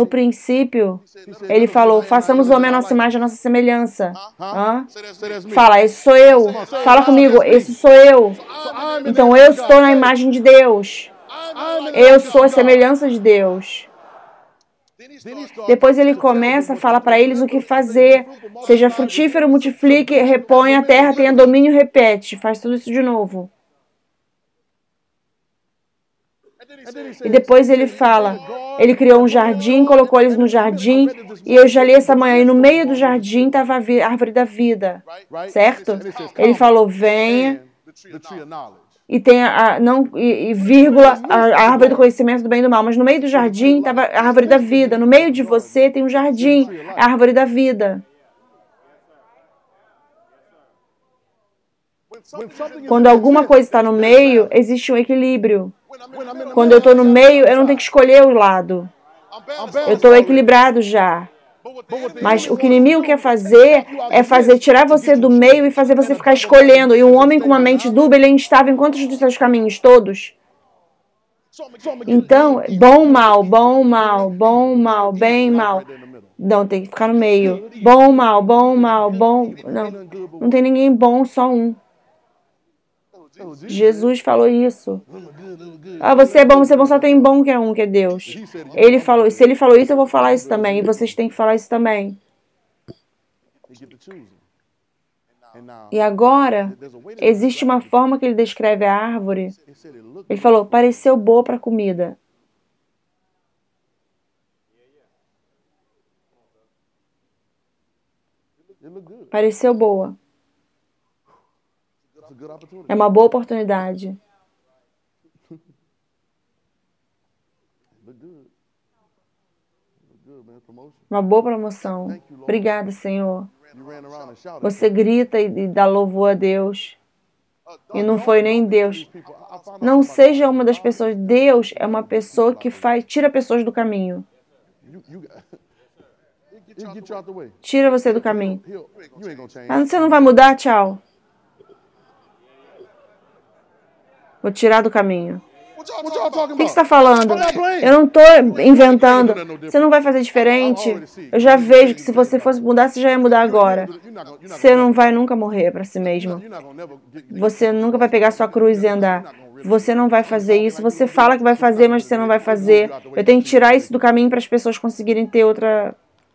B: ele falou: façamos o homem à nossa imagem, à nossa semelhança. Hã? Fala, esse sou eu. Fala comigo, esse sou eu. Então eu estou na imagem de Deus. Eu sou a semelhança de Deus. Depois ele começa a falar para eles o que fazer. Seja frutífero, multiplique, repõe a terra, tenha domínio, repete. Faz tudo isso de novo. E depois ele fala, ele criou um jardim, colocou eles no jardim, e eu já li essa manhã, e no meio do jardim estava a árvore da vida, certo? Ele falou, venha,
C: the tree of knowledge.
B: e tem vírgula, a árvore do conhecimento do bem e do mal, mas no meio do jardim estava a árvore da vida, no meio de você tem um jardim, a árvore da vida. Quando alguma coisa está no meio, existe um equilíbrio. Quando eu estou no meio, eu não tenho que escolher o lado. Eu estou equilibrado já. Mas o que o inimigo quer fazer é tirar você do meio e fazer você ficar escolhendo. E um homem com uma mente dúbia, ele é instável em quantos dos seus caminhos? Todos. Então, bom, mal, bom, mal, bom, mal, bem, mal. Não, tem que ficar no meio. Bom, mal, bom, mal, bom. Não tem ninguém bom, só um. Jesus falou isso. Ah, você é bom, só tem bom que é um, que é Deus. Ele falou, se ele falou isso, eu vou falar isso também. E vocês têm que falar isso também. E agora, existe uma forma que ele descreve a árvore. Ele falou, pareceu boa para comida. Pareceu boa. É uma boa oportunidade. Uma boa promoção. Obrigada, Senhor. Você grita e dá louvor a Deus. E não foi nem Deus. Não seja uma das pessoas. Deus é uma pessoa que tira pessoas do caminho. Tira você do caminho. Você não vai mudar? Tchau. Vou tirar do caminho. O que você está falando? Eu não estou inventando. Você não vai fazer diferente? Eu já vejo que se você fosse mudar, você já ia mudar agora. Você não vai nunca morrer para si mesmo. Você nunca vai pegar sua cruz e andar. Você não vai fazer isso. Você fala que vai fazer, mas você não vai fazer. Eu tenho que tirar isso do caminho para as pessoas conseguirem ter outra...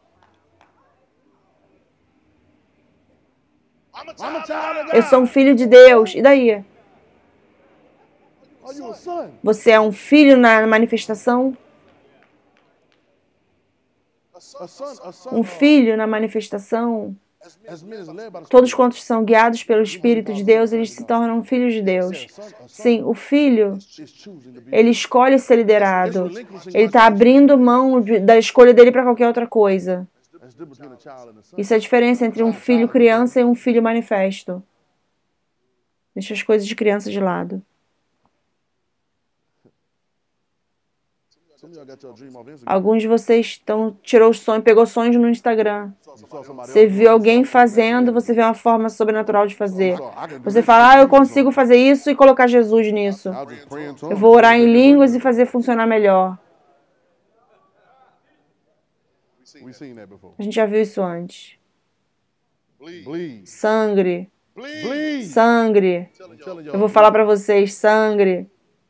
B: Eu sou um filho de Deus. E daí? Você é um filho na manifestação? Um filho na manifestação? Todos quantos são guiados pelo Espírito de Deus, eles se tornam filhos de Deus. Sim, o filho, ele escolhe ser liderado. Ele está abrindo mão da escolha dele para qualquer outra coisa. Isso é a diferença entre um filho criança e um filho manifesto. Deixa as coisas de criança de lado. Alguns de vocês tirou o sonho, pegou sonhos no Instagram. Você viu alguém fazendo, você vê uma forma sobrenatural de fazer. Você fala, eu consigo fazer isso e colocar Jesus nisso. Eu vou orar em línguas e fazer funcionar melhor. A gente já viu isso antes. Sangue. Sangue. Eu vou falar para vocês, sangue.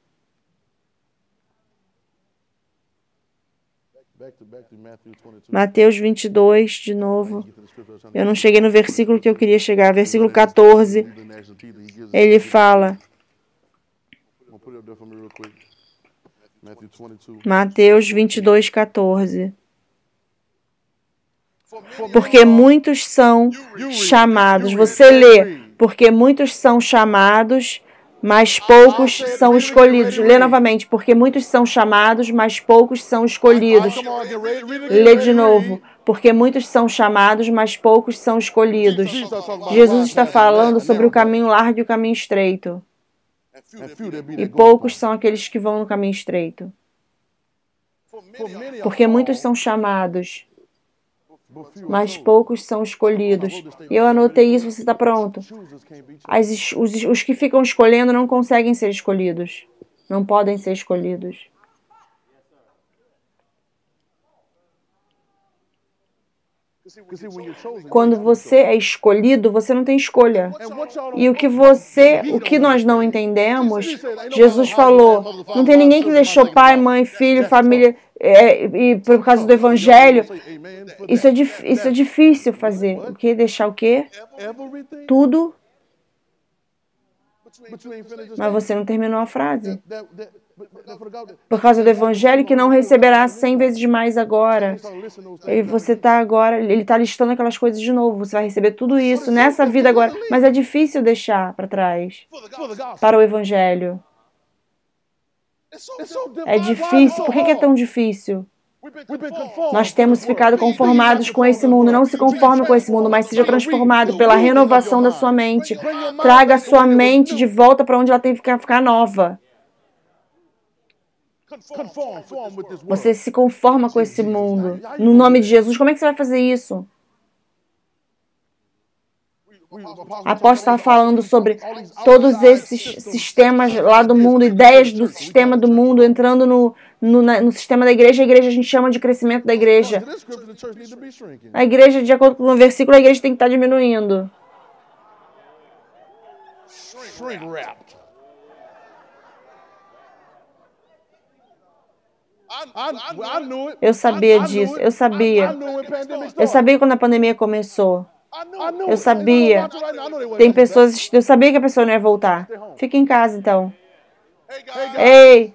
B: Mateus 22, de novo. Eu não cheguei no versículo que eu queria chegar. Versículo 14. Ele fala. Mateus 22, 14. Porque muitos são chamados. Você lê. Porque muitos são chamados, mas poucos são escolhidos. Lê novamente. Porque muitos são chamados, mas poucos são escolhidos. Lê de novo. Porque muitos são chamados, mas poucos são escolhidos. Jesus está falando sobre o caminho largo e o caminho estreito. E poucos são aqueles que vão no caminho estreito. Porque muitos são chamados, mas poucos são escolhidos. E eu anotei isso, você está pronto? Os que ficam escolhendo não conseguem ser escolhidos. Não podem ser escolhidos. Quando você é escolhido, você não tem escolha. E o que nós não entendemos, Jesus falou, não tem ninguém que deixou pai, mãe, filho, família, e por causa do evangelho. Isso é difícil fazer. O que? Deixar o quê? Tudo. Mas você não terminou a frase. Por causa do evangelho que não receberá 100 vezes mais agora. E você está agora, ele está listando aquelas coisas de novo. Você vai receber tudo isso nessa vida agora. Mas é difícil deixar para trás. Para o evangelho. É difícil. Por que é tão difícil? Nós temos ficado conformados com esse mundo. Não se conforme com esse mundo, mas seja transformado pela renovação da sua mente. Traga a sua mente de volta para onde ela tem que ficar nova. Você se conforma com esse mundo. No nome de Jesus, como é que você vai fazer isso? A apóstolo estava falando sobre todos esses sistemas lá do mundo, ideias do sistema do mundo, entrando no sistema da igreja. A igreja a gente chama de crescimento da igreja. A igreja, de acordo com o versículo, a igreja tem que estar diminuindo. Eu sabia disso, eu sabia. Eu sabia quando a pandemia começou. Eu sabia. Tem pessoas, eu sabia que a pessoa não ia voltar. Fica em casa, então. Ei!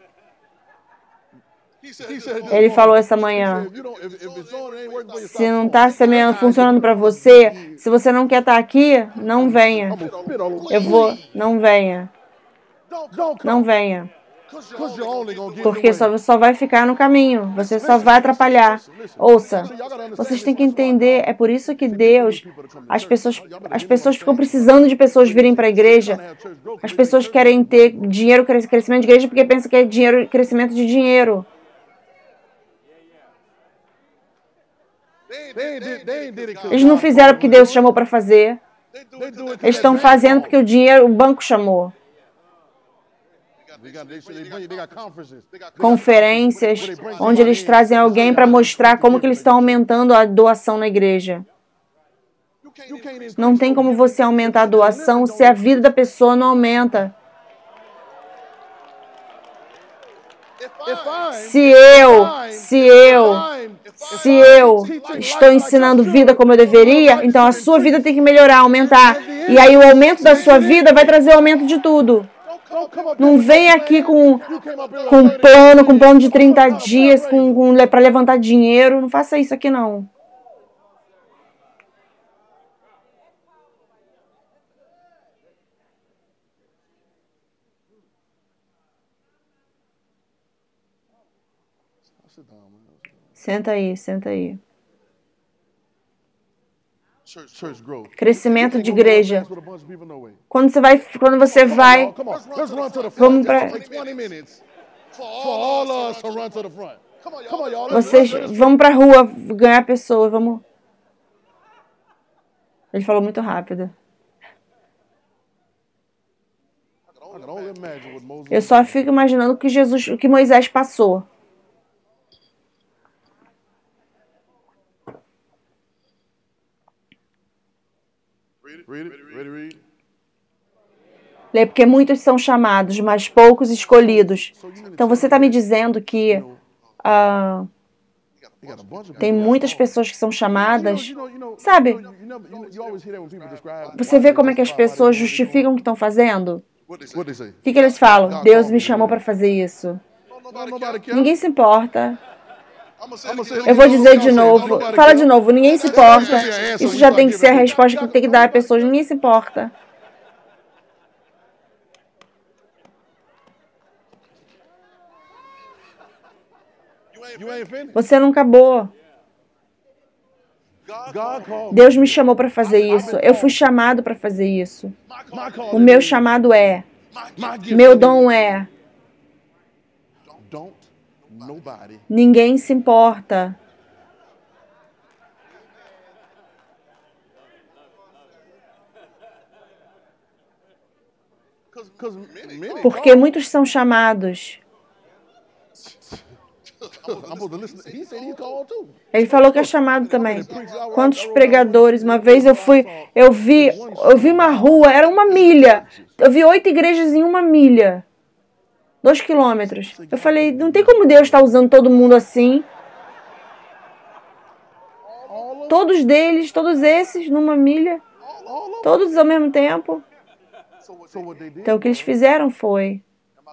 B: Ele falou essa manhã. Se não está funcionando para você, se você não quer estar aqui, não venha. Não venha. Não venha.
C: Because you're only going to get
B: porque só vai ficar no caminho, você só vai atrapalhar. Ouça, vocês têm que entender, é por isso que Deus, as pessoas ficam precisando de pessoas virem para a igreja. As pessoas querem ter dinheiro, crescimento de igreja, porque pensam que é dinheiro, crescimento de dinheiro. Eles não fizeram porque Deus chamou para fazer. Eles estão fazendo porque o banco chamou. Conferências onde eles trazem alguém para mostrar como que eles estão aumentando a doação na igreja. Não tem como você aumentar a doação se a vida da pessoa não aumenta. Se eu estou ensinando vida como eu deveria, então a sua vida tem que melhorar, aumentar. E aí o aumento da sua vida vai trazer o aumento de tudo. Não vem aqui com plano de 30 dias para levantar dinheiro. Não faça isso aqui, não. Senta aí, senta aí. Crescimento de igreja. Quando você vai, vamos para vamos para a rua ganhar pessoas, vamos. Ele falou muito rápido. Eu só fico imaginando o que Moisés passou. Lê, porque muitos são chamados, mas poucos escolhidos. Então você está me dizendo que tem muitas pessoas que são chamadas. Sabe? Você vê como é que as pessoas justificam o que estão fazendo? O que eles falam? Deus me chamou para fazer isso. Ninguém se importa. Eu vou dizer de novo. Fala de novo. Ninguém se importa. Isso já tem que ser a resposta que tem que dar a pessoas. Ninguém se importa. Você não acabou. Deus me chamou para fazer isso. Eu fui chamado para fazer isso. O meu chamado meu dom é. Ninguém se importa. Porque muitos são chamados. Ele falou que é chamado também. Quantos pregadores? Uma vez eu vi uma rua, era uma milha. Eu vi 8 igrejas em uma milha. 2 quilômetros. Eu falei, não tem como Deus estar usando todo mundo assim. Todos esses, numa milha. Todos ao mesmo tempo. Então o que eles fizeram foi...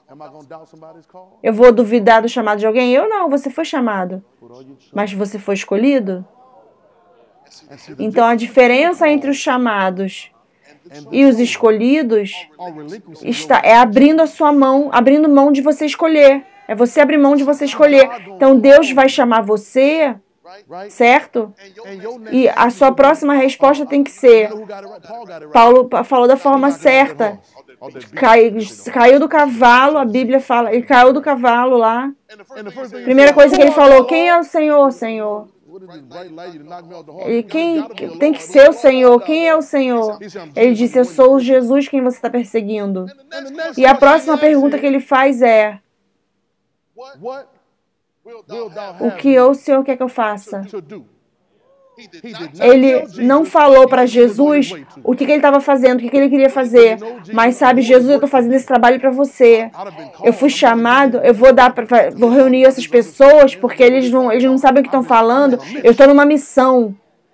B: Eu vou duvidar do chamado de alguém? Eu não, você foi chamado. Mas você foi escolhido? Então a diferença entre os chamados e os escolhidos é abrindo a sua mão, abrindo mão de você escolher. É você abrir mão de você escolher. Então Deus vai chamar você, certo? E a sua próxima resposta tem que ser... Paulo falou da forma certa. Caiu do cavalo, a Bíblia fala, ele caiu do cavalo lá. Primeira coisa que ele falou, quem é o Senhor, Senhor? Quem tem que ser o Senhor? Quem é o Senhor? Ele disse, eu sou o Jesus quem você está perseguindo. E a próxima pergunta que ele faz é, o que o Senhor quer que eu faça? Ele não falou para Jesus o que ele estava fazendo, o que ele queria fazer. Mas sabe, Jesus, eu estou fazendo esse trabalho para você. Eu fui chamado, eu vou reunir essas pessoas porque eles não sabem o que estão falando. Eu estou numa missão.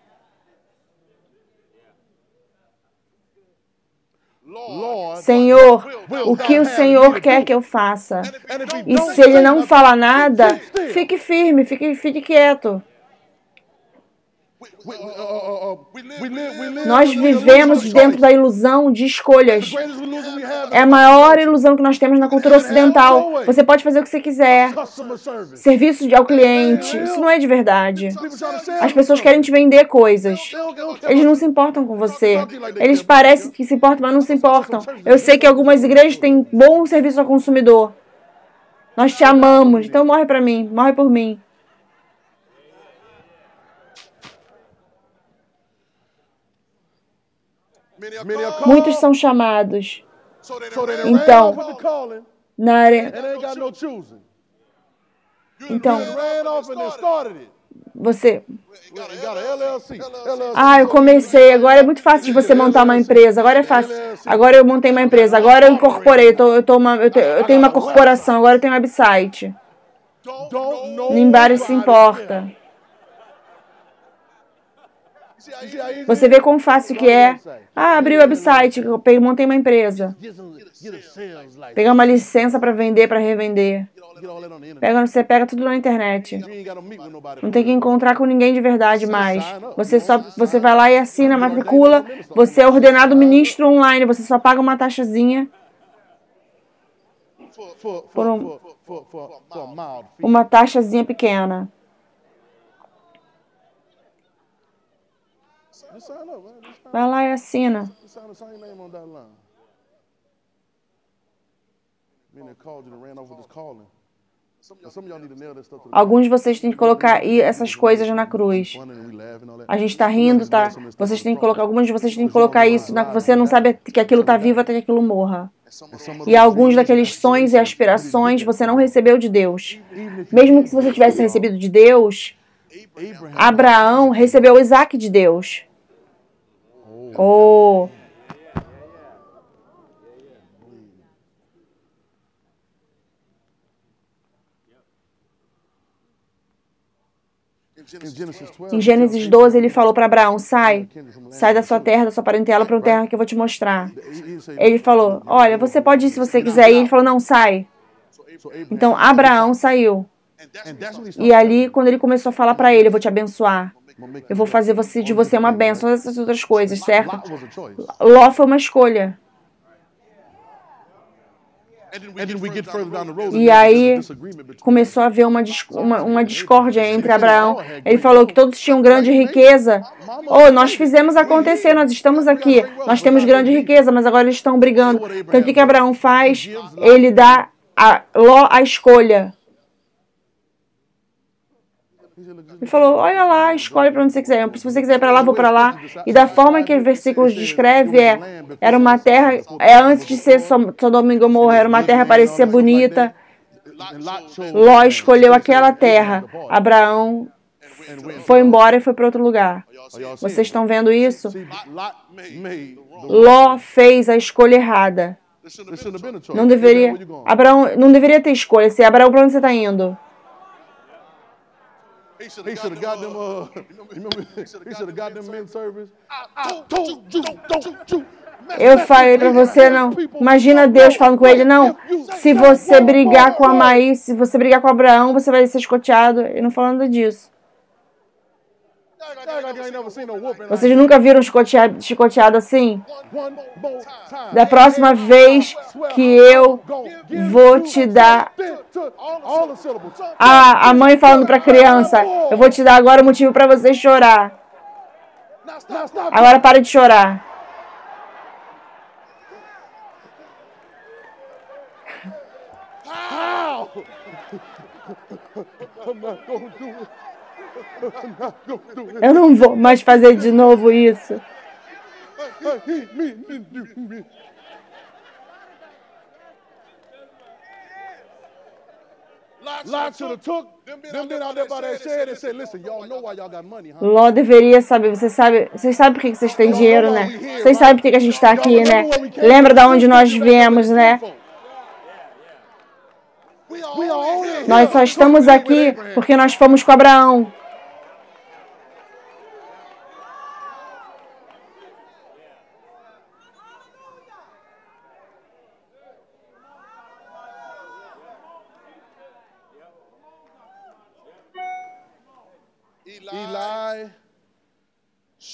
B: Senhor, o que o Senhor quer que eu faça? E se ele não falar nada, fique firme, fique quieto. Nós vivemos dentro da ilusão de escolhas. É a maior ilusão que nós temos na cultura ocidental. Você pode fazer o que você quiser. Serviço ao cliente. Isso não é de verdade. As pessoas querem te vender coisas. Eles não se importam com você. Eles parecem que se importam, mas não se importam. Eu sei que algumas igrejas têm bom serviço ao consumidor. Nós te amamos. Então morre pra mim. Morre por mim. Muitos são chamados. Então, na área. Então, você. Eu comecei. Agora é muito fácil de você montar uma empresa. Agora é fácil. Agora eu montei uma empresa. Agora eu incorporei. Eu tenho uma corporação. Agora eu tenho um website. Ninguém se importa. Você vê quão fácil que é. Abri o website, montei uma empresa. Pegar uma licença para vender, para revender. Você pega tudo na internet. Não tem que encontrar com ninguém de verdade mais. Você vai lá e assina, matricula. Você é ordenado ministro online. Você só paga uma taxazinha. Uma taxazinha pequena. Vai lá e assina. Alguns de vocês têm que colocar essas coisas na cruz. A gente está rindo, tá? Vocês têm que colocar. Alguns de vocês têm que colocar isso. Você não sabe que aquilo está vivo até que aquilo morra. E alguns daqueles sonhos e aspirações você não recebeu de Deus. Mesmo que se você tivesse recebido de Deus, Abraão recebeu Isaac de Deus. Oh. Em Gênesis 12, ele falou para Abraão, sai da sua terra, da sua parentela, para uma terra que eu vou te mostrar. Ele falou, olha, você pode ir se você quiser ir. Ele falou, não, sai. Então, Abraão saiu. E ali, quando ele começou a falar para ele, eu vou te abençoar. Eu vou fazer de você uma bênção, essas outras coisas, certo? Ló foi uma escolha. E aí começou a haver uma discórdia entre Abraão. Ele falou que todos tinham grande riqueza. Nós fizemos acontecer, nós estamos aqui. Nós temos grande riqueza, mas agora eles estão brigando. Então o que Abraão faz? Ele dá a Ló a escolha. Ele falou, olha lá, escolhe para onde você quiser. Se você quiser ir para lá, vou para lá. E da forma que os versículos descreve, era uma terra, antes de ser Sodoma e Gomorra, era uma terra que parecia bonita. Ló escolheu aquela terra. Abraão foi embora e foi para outro lugar. Vocês estão vendo isso? Ló fez a escolha errada. Abraão não deveria ter escolha. Abraão, para onde você está indo?
C: He should have got them men's service.
B: Eu falei pra você, não. Imagina Deus falando com ele, não. Se você brigar com a Maí, se você brigar com Abraão, você vai ser escoteado. Ele não falando disso. Vocês nunca viram chicoteado assim? Da próxima vez que eu vou te dar... A mãe falando para a criança, eu vou te dar agora o motivo para você chorar. Agora para de chorar. Eu não vou mais fazer de novo isso. Ló deveria saber. Vocês sabem por que vocês têm dinheiro, né? Vocês sabem por que a gente está aqui, né? Lembra de onde nós viemos, né? Nós só estamos aqui porque nós fomos com Abraão.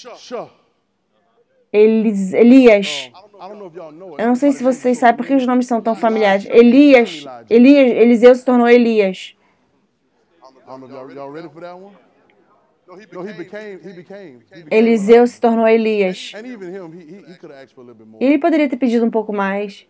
C: Sure.
B: Elias.
C: I don't know if y'all know it.
B: Eu não sei se vocês sabem por que os nomes são tão familiares. Eliseu se tornou Elias.
C: I don't know if y'all ready for that one. No, he became.
B: Eliseu se tornou Elias.
C: And even him, he could have asked for a little bit more.
B: Ele poderia ter pedido um pouco mais.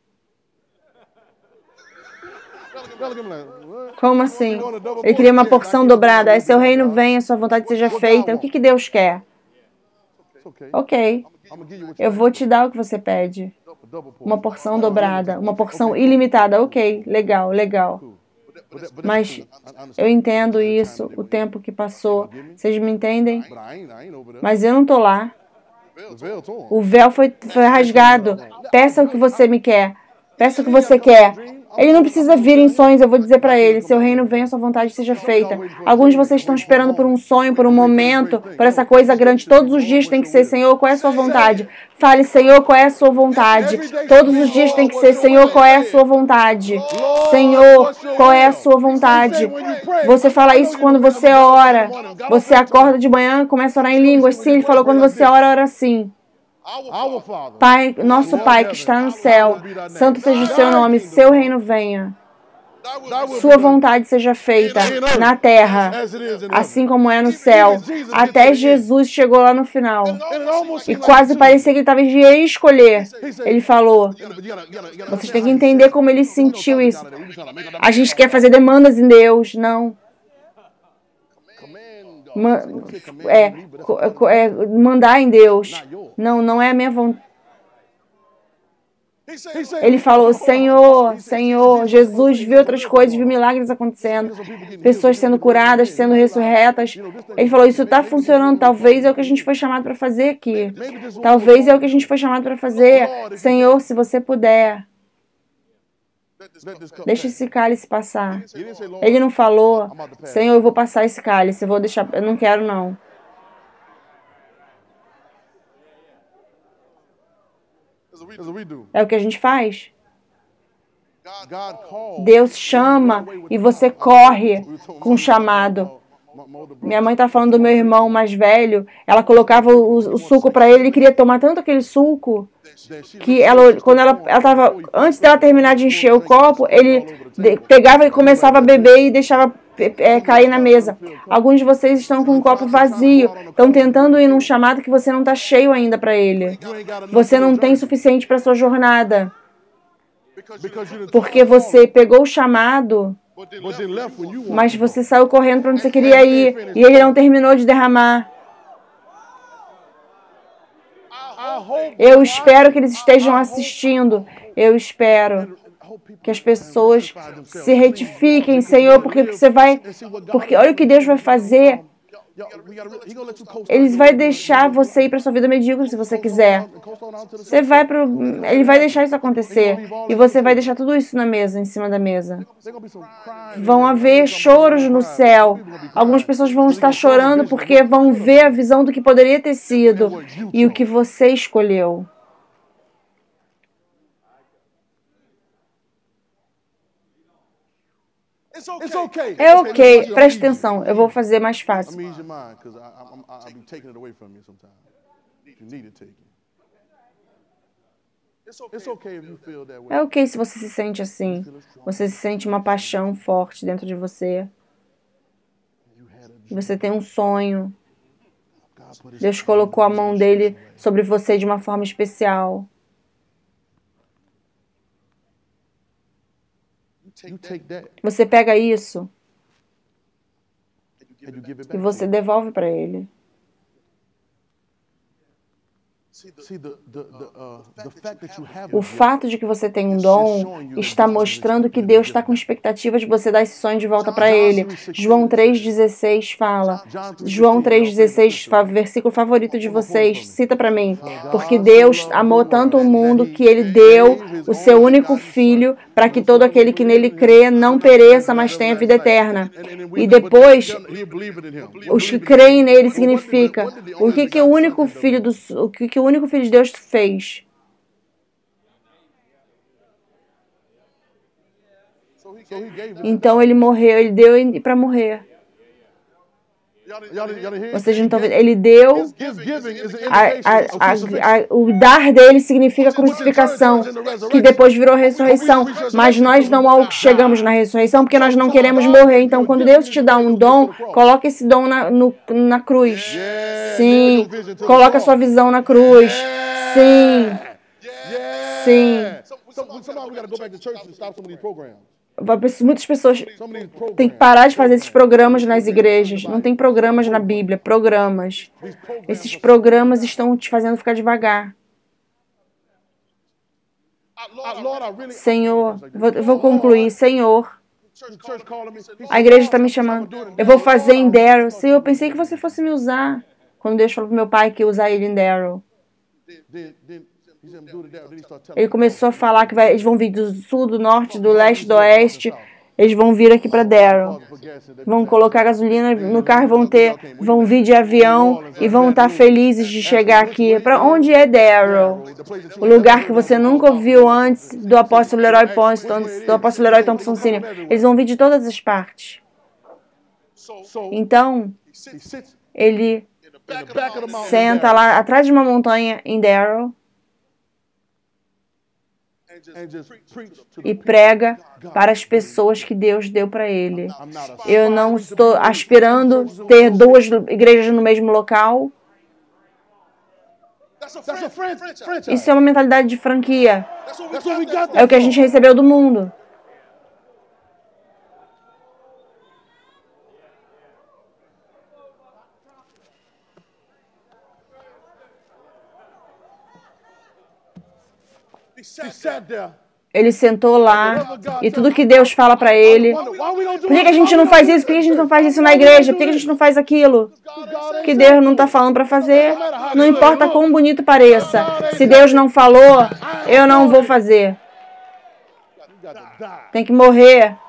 C: Pelican like, what?
B: Como assim? Ele queria uma porção dobrada. É, seu reino venha, sua vontade seja feita. O que Deus quer?
C: It's okay.
B: Ok,
C: I'm gonna give you what
B: eu vou te dar o que você pede.
C: a double portion.
B: Uma porção dobrada, uma porção ilimitada. Ok, legal, legal. Mas eu entendo isso, o tempo que passou. Vocês me entendem?
C: But I ain't over there.
B: Mas eu não tô lá.
C: The veil torn.
B: O véu foi rasgado. Peça o que você me quer. Peça o que você quer. Ele não precisa vir em sonhos, eu vou dizer para ele, seu reino venha, sua vontade seja feita. Alguns de vocês estão esperando por um sonho, por um momento, por essa coisa grande. Todos os dias tem que ser, Senhor, qual é a sua vontade? Fale, Senhor, qual é a sua vontade? Todos os dias tem que ser, Senhor, qual é a sua vontade? Senhor, qual é a sua vontade? Você fala isso quando você ora. Você acorda de manhã, começa a orar em línguas. Sim, ele falou, quando você ora, ora assim.
C: Our Father.
B: Pai, nosso Pai que está no céu, santo seja o seu nome, seu reino venha. Sua vontade seja feita na terra, assim como é no céu. Até Jesus chegou lá no final. E quase parecia que ele estava de escolher. Ele falou, vocês têm que entender como ele sentiu isso. A gente quer fazer demandas em Deus. Não. Mandar em Deus. Não, não é a minha vontade. Ele falou, Senhor, Senhor, Jesus viu outras coisas, viu milagres acontecendo, pessoas sendo curadas, sendo ressurretas. Ele falou, isso está funcionando, talvez é o que a gente foi chamado para fazer aqui. Talvez é o que a gente foi chamado para fazer. Senhor, se você puder, deixa esse cálice passar. Ele não falou, Senhor, eu vou passar esse cálice, eu vou deixar, eu não quero não.
C: That's what we do.
B: É o que a gente faz.
C: God called.
B: Deus chama e você corre com o chamado. Minha mãe está falando do meu irmão mais velho. Ela colocava o suco para ele, ele queria tomar tanto aquele suco que quando ela estava, antes dela terminar de encher o copo, ele pegava e começava a beber e deixava cair na mesa. Alguns de vocês estão com um copo vazio, estão tentando ir num chamado que você não está cheio ainda para ele. Você não tem suficiente para sua jornada, porque você pegou o chamado, mas você saiu correndo para onde você queria ir e ele não terminou de derramar. Eu espero que eles estejam assistindo. Eu espero que as pessoas se retifiquem, Senhor, porque você vai, porque olha o que Deus vai fazer. Ele vai deixar você ir para sua vida medíocre se você quiser. Ele vai deixar isso acontecer e você vai deixar tudo isso na mesa, em cima da mesa. Vão haver choros no céu. Algumas pessoas vão estar chorando porque vão ver a visão do que poderia ter sido e o que você escolheu. É ok, preste atenção, eu vou fazer mais fácil. É ok se você se sente assim. Você se sente uma paixão forte dentro de você. Você tem um sonho. Deus colocou a mão dele sobre você de uma forma especial. Você pega isso e você devolve para ele. O fato de que você tem um dom está mostrando que Deus está com expectativa de você dar esse sonho de volta para Ele. João 3,16 fala. João 3,16, versículo favorito de vocês, cita para mim. Porque Deus amou tanto o mundo que Ele deu o seu único Filho para que todo aquele que nele crê não pereça, mas tenha vida eterna. E depois, os que creem nele significa o que o único Filho de Deus fez. Então ele morreu, ele deu para morrer. Vocês não estão vendo? Ele deu.
C: His giving is an indication of crucifixion.
B: O dar dele significa crucificação, que depois virou ressurreição. Mas nós não chegamos na ressurreição porque nós não queremos morrer. Então, quando Deus te dá um dom, coloque esse dom na cruz. Sim. Coloque a sua visão na cruz. Sim. Sim.
C: Somehow we got to go back to church and stop some of these programs.
B: Muitas pessoas têm que parar de fazer esses programas nas igrejas. Não tem programas na Bíblia, programas. Esses programas estão te fazendo ficar devagar. Senhor, vou concluir. Senhor, a igreja está me chamando. Eu vou fazer em Darrow. Senhor, eu pensei que você fosse me usar. Quando Deus falou para meu pai que ia usar ele em Darrow. Ele começou a falar que eles vão vir do sul, do norte, do leste, do oeste. Eles vão vir aqui para Darrow. Vão colocar gasolina no carro, vão vir de avião e vão estar felizes de chegar aqui. Para onde é Darrow? O lugar que você nunca ouviu antes do apóstolo Leroy Thompson Sr. Eles vão vir de todas as partes. Então, ele senta lá atrás de uma montanha em Darrow e prega para as pessoas que Deus deu para ele. Eu não estou aspirando ter 2 igrejas no mesmo local. Isso é uma mentalidade de franquia. É o que a gente recebeu do mundo. Ele sentou lá e tudo que Deus fala para ele. Por que a gente não faz isso? Por que a gente não faz isso na igreja? Por que a gente não faz aquilo? Que Deus não está falando para fazer. Não importa quão bonito pareça. Se Deus não falou, eu não vou fazer. Tem que morrer.